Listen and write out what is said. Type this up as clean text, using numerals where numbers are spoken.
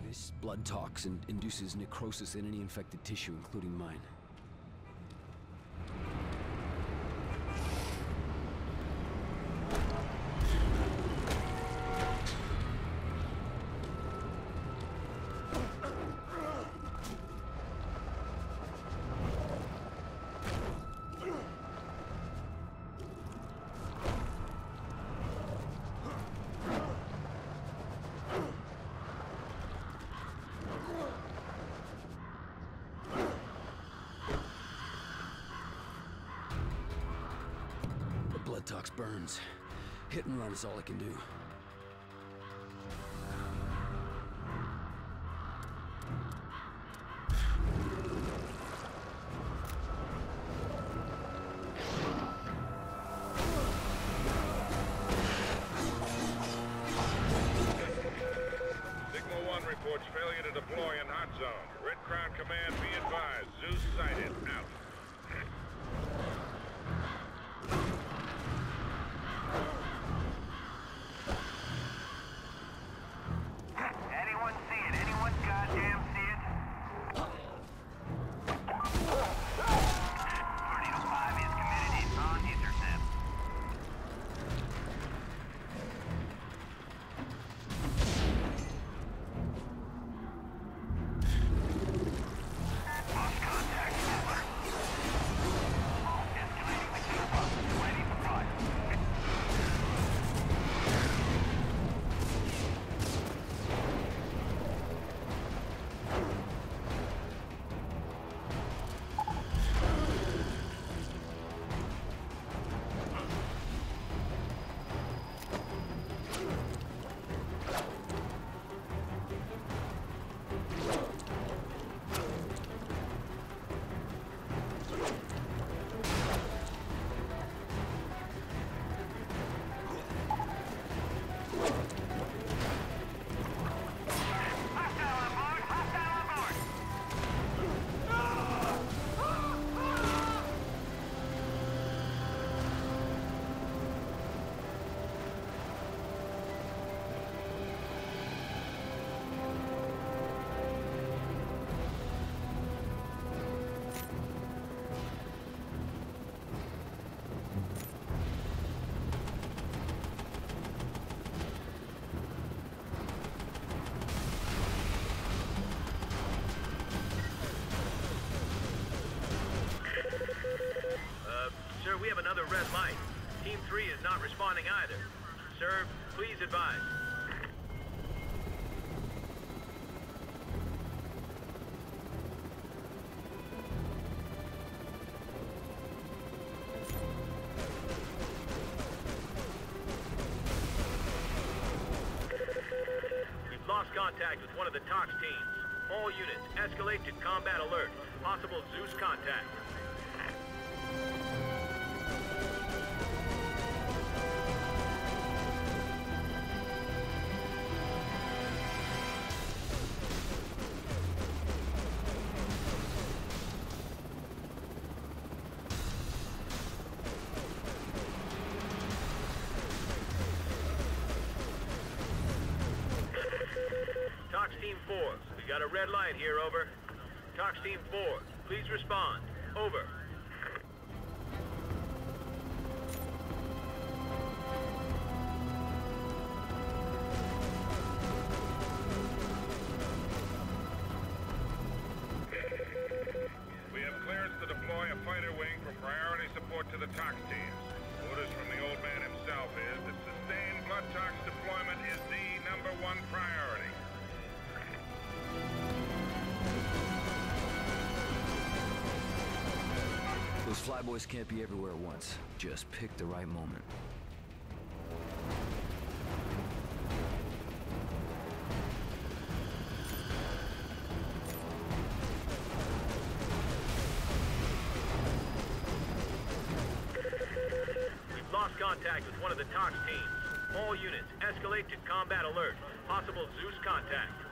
This blood toxin induces necrosis in any infected tissue, including mine. Blood tox burns. Hit and run is all I can do. Signal 1 reports failure to deploy in hot zone. Red Crown Command, be advised. Zeus sighted. Out. Anyone see it? Anyone goddamn see it? Tornado 5 is committed on intercept. Lost contact. Over. Escalating the kill box. Ready for fire. Sir, we have another red light. Team 3 is not responding either. Sir, please advise. We've lost contact with one of the TOX teams. All units, escalate to combat alert. Possible Zeus contact. TOX Team 4, we got a red light here, over. TOX Team 4, please respond. Over. We have clearance to deploy a fighter wing for priority support to the TOX teams. Orders from the old man himself is that sustained blood tox deployment is the #1 priority. Those flyboys can't be everywhere at once. Just pick the right moment. We've lost contact with one of the TOX teams. All units, escalate to combat alert. Possible Zeus contact.